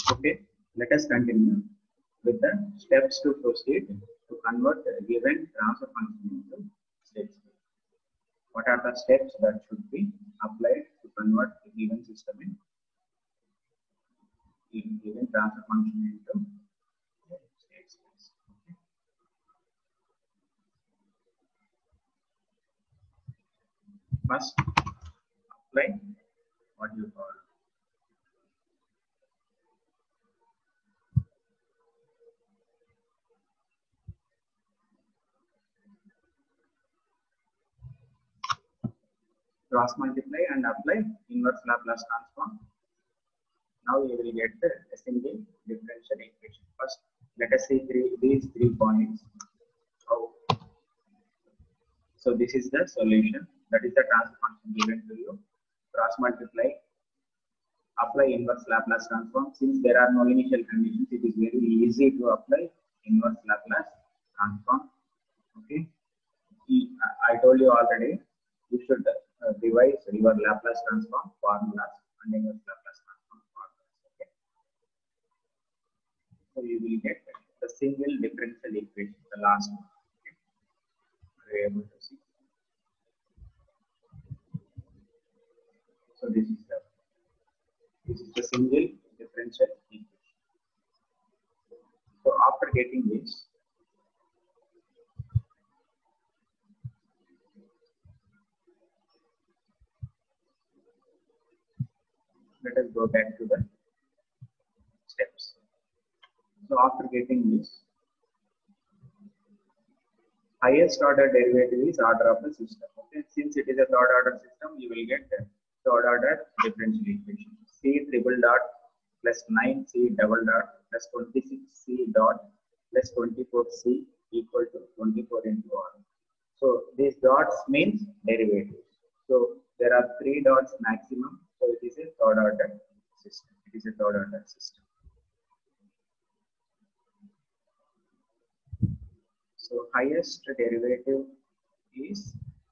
Okay, let us continue with the steps to proceed to convert a given transfer function into state space. What are the steps that should be applied to convert a given system in given transfer function into state space? Okay. First, apply what you call cross multiply and apply inverse Laplace transform. Now you will get the single differential equation. First, let us see these 3 points. So this is the solution. That is the transfer function given to you. Cross multiply, apply inverse Laplace transform. Since there are no initial conditions, it is very easy to apply inverse Laplace transform. Okay. I told you already, you should revise your Laplace transform formulas and inverse Laplace transform formulas. Okay. So you will get the single differential equation, the last one. Okay. Are you able to see? So this is the single differential equation. So after getting this, let us go back to the steps. So after getting this, highest order derivative is order of the system. Okay, since it is a third order system, you will get the third order differential equation. C triple dot plus 9C double dot plus 26C dot plus 24C equal to 24 into R. So these dots means derivatives. So there are 3 dots maximum. So it is a third order system. It is a third order system. So highest derivative is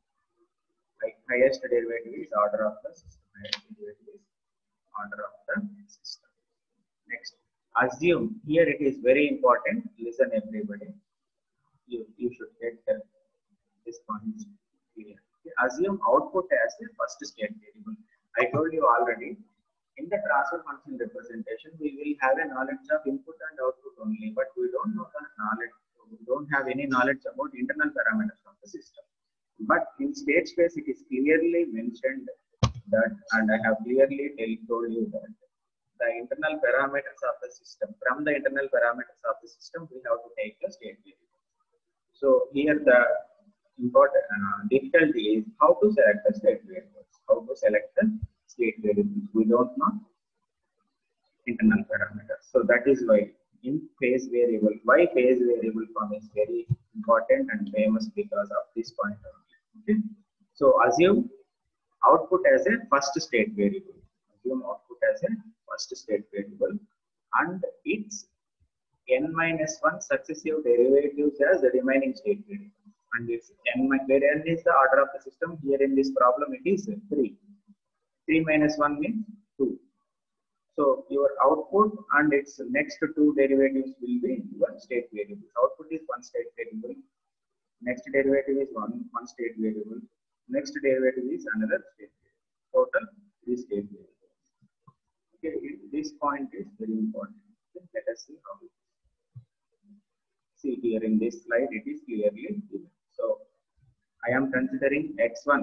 order of the system. Highest derivative is order of the system. Next, assume, here it is very important. Listen everybody. You should get this point here. Assume output as a first state variable. I told you already, in the transfer function representation, we will have a knowledge of input and output only, but we don't know the knowledge. We don't have any knowledge about internal parameters of the system. But in state space, it is clearly mentioned that, and I have clearly told you that the internal parameters of the system, from the internal parameters of the system, we have to take the state variable. So here the important difficulty is how to select the state variables. How to select the state variables? We don't know internal parameters. So that is why in phase variable, why phase variable form is very important and famous because of this point only. Okay. So assume output as a first state variable. Assume output as a first state variable and its n-1 successive derivatives as the remaining state variable. And it's where n is the order of the system. Here in this problem it is 3. 3 minus 1 means 2. So your output and its next 2 derivatives will be your state variables. Output is one state variable. Next derivative is one state variable. Next derivative is another state variable. Total 3 state variables. Okay, this point is very important. Let us see how it is. See here in this slide, it is clearly given. So I am considering x1.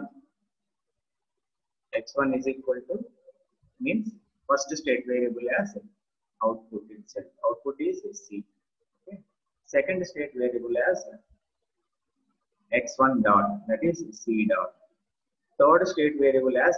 x1 is equal to means first state variable as output itself. Output is C. Okay. Second state variable as x1 dot, that is C dot. Third state variable as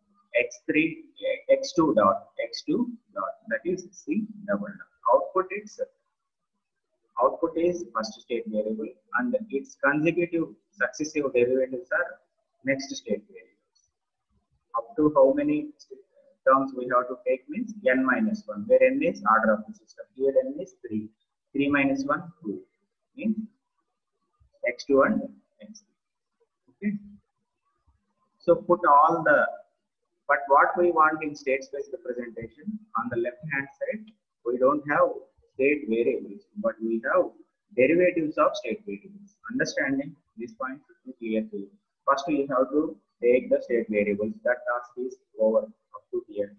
x2 dot, that is C double dot. Output is first state variable and its consecutive successive derivatives are next state variables. Up to how many terms we have to take means n-1, where n is order of the system. Here n is 3. 3 minus 1, 2. Means x2 and x3. Okay. So put all the, but what we want in state space representation, on the left hand side, We don't have state variables, but we have derivatives of state variables. Understanding this point should be clear to you. First, you have to take the state variables. That task is over up to here.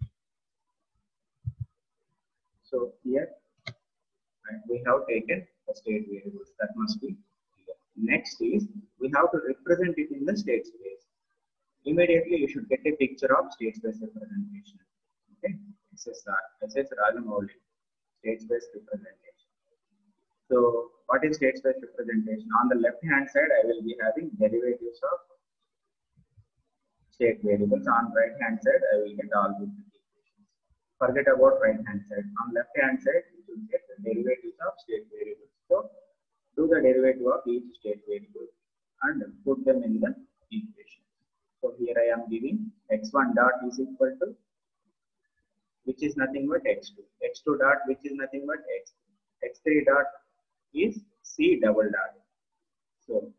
So here we have taken the state variables. That must be clear. Next is we have to represent it in the state space. Immediately you should get a picture of state space representation. Okay, SS Rajamouli, state space representation. So what is state space representation? On the left hand side, I will be having derivatives of state variables. On right hand side, I will get all these equations. Forget about right hand side. On left hand side, you should get the derivatives of state variables. So do the derivative of each state variable and put them in the equation. So here I am giving x1 dot is equal to, which is nothing but x2. x2 dot, which is nothing but x3. x3 dot is c double dot. So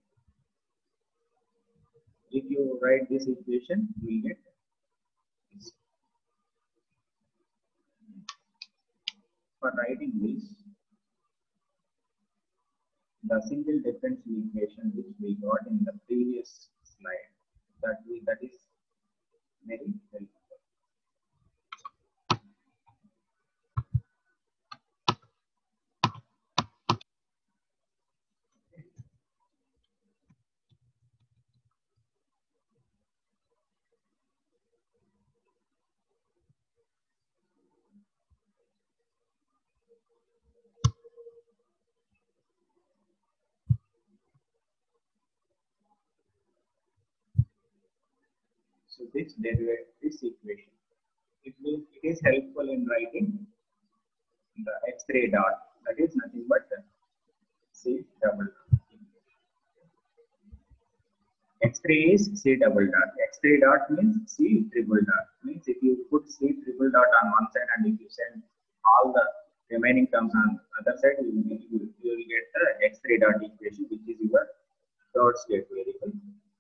if you write this equation, we will get this. For writing this, the single differential equation which we got in the previous slide, that is very helpful. So this equation, it is helpful in writing the x3 dot, that is nothing but c double dot. x3 is c double dot. x3 dot means c triple dot. Means if you put c triple dot on one side and if you send all the remaining terms on the other side, you will get the x3 dot equation, which is your third state variable.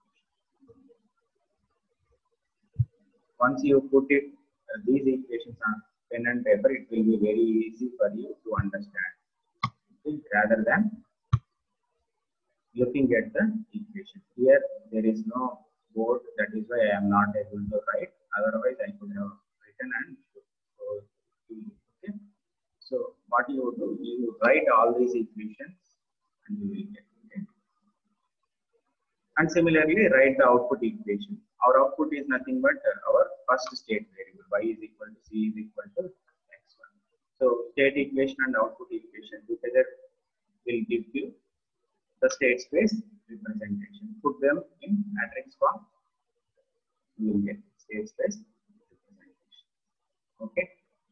Once you put it, these equations on pen and paper, it will be very easy for you to understand, okay, rather than looking at the equation. Here there is no board, that is why I am not able to write. Otherwise, I could have written and okay. So what you do, you write all these equations and you will get it. And similarly, write the output equation. Our output is nothing but our first state variable, y is equal to c is equal to x1. So state equation and output equation together will give you the state space representation. Put them in matrix form, you will get state space representation. Okay.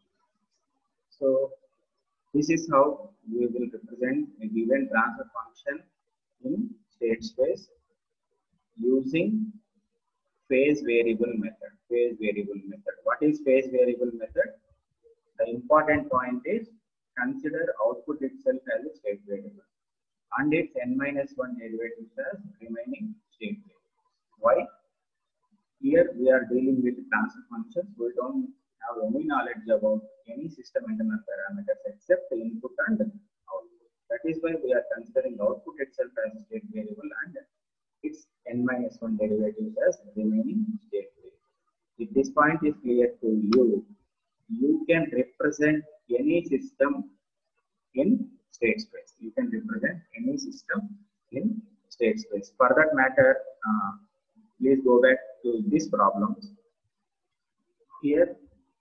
So this is how we will represent a given transfer function in state space using phase variable method. Phase variable method. What is phase variable method? The important point is consider output itself as a state variable and its n-1 derivatives as remaining state variables. Why? Here we are dealing with transfer functions. We don't have any knowledge about any system internal parameters except the input and output. That is why we are considering output itself as a state variable and its n-1 derivatives as remaining state variable. If this point is clear to you, you can represent any system in state space. You can represent any system in state space. For that matter, please go back to this problem. Here,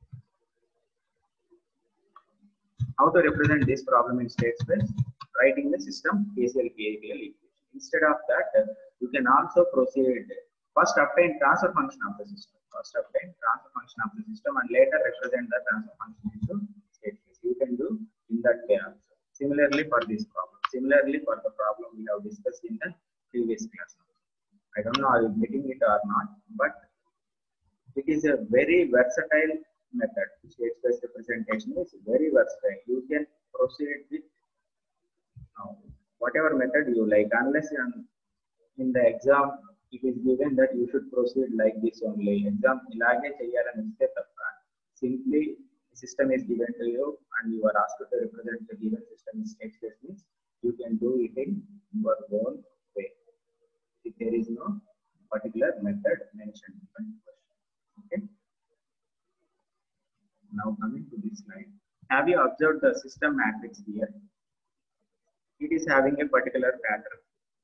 how to represent this problem in state space? Writing the system KCL PIPL equation. Instead of that, you can also proceed. First obtain transfer function of the system. First obtain transfer function of the system and later represent the transfer function into state space. You can do in that way also. Similarly for this problem. Similarly for the problem we have discussed in the previous class. I don't know are you getting it or not, but it is a very versatile method. State space representation is very versatile. You can proceed with whatever method you like, unless in the exam it is given that you should proceed like this only. Exam ilage cheyalani iste tappa. Simply system is given to you and you are asked to represent the given system in state space, means you can do it in your own way. If there is no particular method mentioned in the question. Okay. Now coming to this slide. Have you observed the system matrix here? It is having a particular pattern.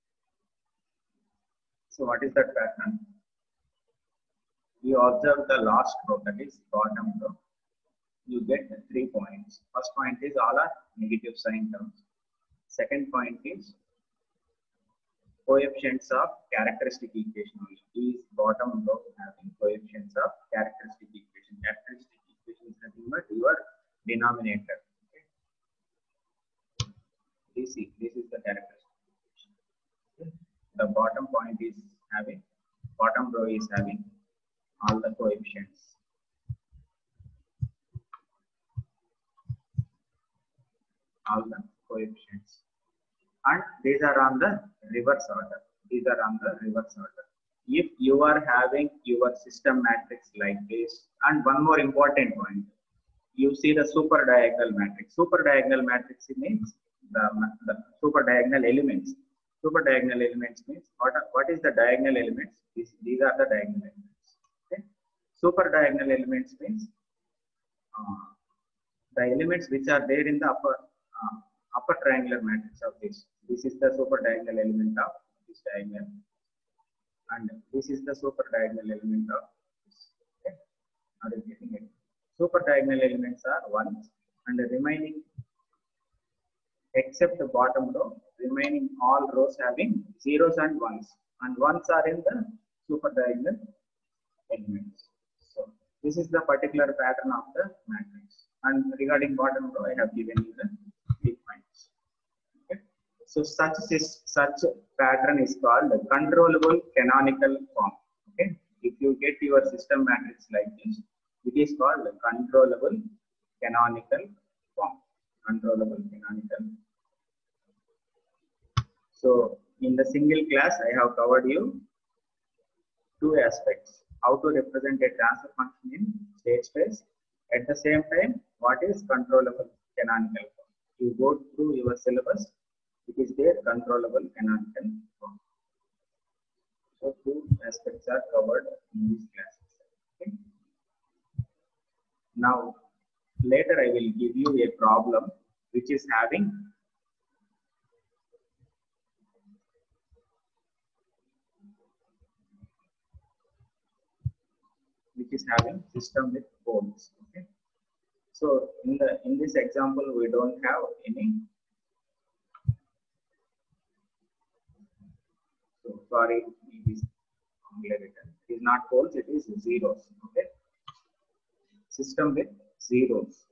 So what is that pattern? You observe the last row, that is bottom row. You get 3 points. First point is all are negative sign terms. Second point is coefficients of characteristic equation only. These bottom row having coefficients of characteristic equation. Characteristic equation is nothing but your denominator. Okay. This is the characteristic equation. Okay. The bottom point is having, bottom row is having all the coefficients. All the coefficients. And these are on the reverse order. These are on the reverse order. If you are having your system matrix like this, and one more important point, you see the super diagonal matrix. Super diagonal matrix means the super diagonal elements. Super diagonal elements means what is the diagonal elements? These are the diagonal elements. Okay. Super diagonal elements means the elements which are there in the upper triangular matrix of this. This is the super diagonal element of this diagonal, and this is the super diagonal element of this. Okay. Are you getting it? Super diagonal elements are ones, and the remaining, except the bottom row, remaining all rows having zeros and ones are in the super diagonal elements. So this is the particular pattern of the matrix. And regarding bottom row, I have given you the 3 points. Okay. So such pattern is called the controllable canonical form. Okay. If you get your system matrix like this, it is called the controllable canonical form. Controllable canonical. So in the single class, I have covered you 2 aspects: how to represent a transfer function in state space. At the same time, what is controllable canonical form? You go through your syllabus, it is there, controllable canonical form. So 2 aspects are covered in these classes. Okay. Now, later I will give you a problem which is having system with poles. Okay. So in this example, we don't have any. So sorry, it is written. It is not poles, it is zeros. Okay. System with zeros.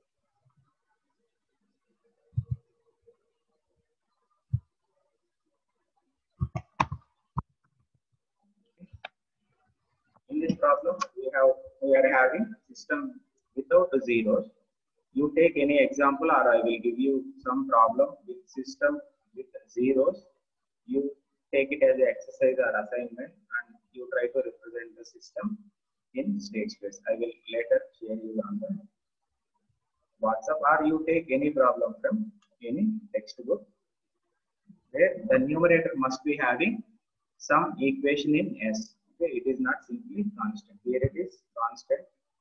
In this problem, we are having system without the zeros. You take any example, or I will give you some problem with system with zeros. You take it as an exercise or assignment, and you try to represent the system in state space. I will later share you on the WhatsApp, or you take any problem from any textbook where the numerator must be having some equation in S. Okay, it is not simply constant. Here it is constant.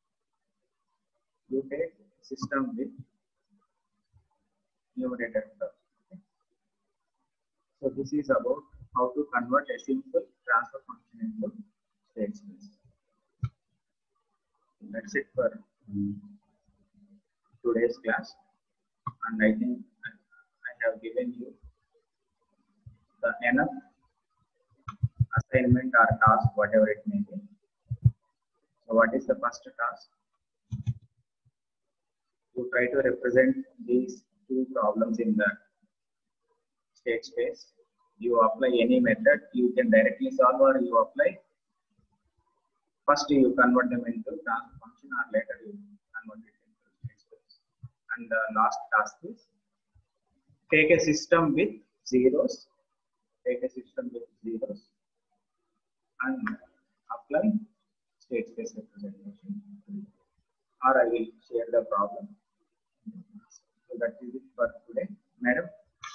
You take system with numerator term. Okay. So this is about how to convert a simple transfer function into state space. That's it for today's class, and I think I have given you the enough assignment or task, whatever it may be. So what is the first task? You try to represent these 2 problems in the state space. You apply any method, you can directly solve, or you apply, first you convert them into transfer function, or later you convert it into state space. And the last task is take a system with zeros, and apply state space representation. Or I will share the problem that is it for today, madam.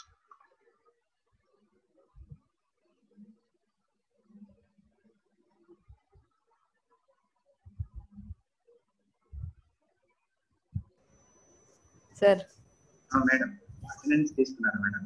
Sir. Madam, attendance తీసుకున్నారా madam?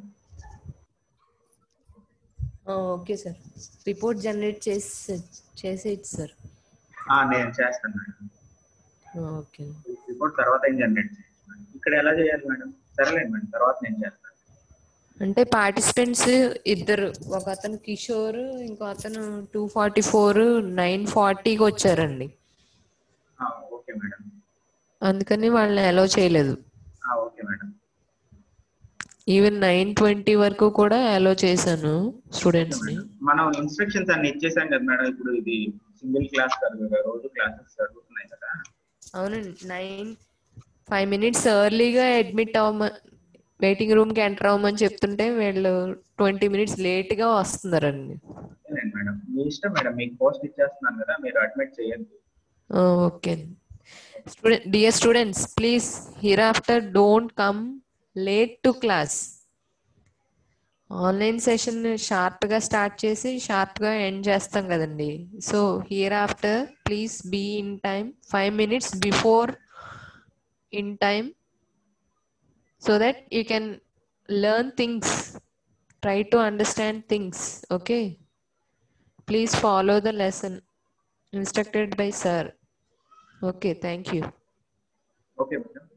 Okay sir. Report generate చేసేది సార్. నేను చేస్తాను madam. Okay. Report తర్వాత ఏం generate చేయాలి? ఇక్కడ ఎలా చేయాలి మేడం? సరేలేండి మేడం, తర్వాత నేను చేస్తాను. అంటే పార్టిసిపెంట్స్ ఇద్దరు, ఒక అతను కిషోర్, ఇంకో అతను 244 940కి వచ్చారండి. Okay madam. అందుకని వాళ్ళని అలౌ చేయలేదు. Okay madam. ఈవెన్ 920 వరకు కూడా అలౌ చేశాను స్టూడెంట్స్ ని. మనం ఇన్స్ట్రక్షన్స్ అన్ని ఇచ్చేసాం కదా మేడం. ఇప్పుడు ఇది సింగిల్ క్లాస్ కాదు కదా, రోజు క్లాసెస్ జరుగుతున్నాయి కదా. అవునండి. 5 minutes ఎర్లీగా అడ్మిట్ వెయిటింగ్ రూమ్ కి ఎంటర్ అవ్వమని చెప్తుంటే వీళ్ళు 20 minutes లేట్ గా వస్తున్నారండి. మేడం మీ ఇష్టం మేడం, మీకు పోస్ట్ ఇచ్చేస్తున్నాను కదా, మీరు అడ్మిట్ చేయండి. Okay. Dear students, please hereafter don't come late to class. Online session sharp గా స్టార్ట్ చేసి షార్ప్ గా ఎండ్ చేస్తాం కదండి. So hereafter please be in time 5 minutes before in time, so that you can learn things, try to understand things. Okay, please follow the lesson instructed by sir. Okay, thank you. Okay madam.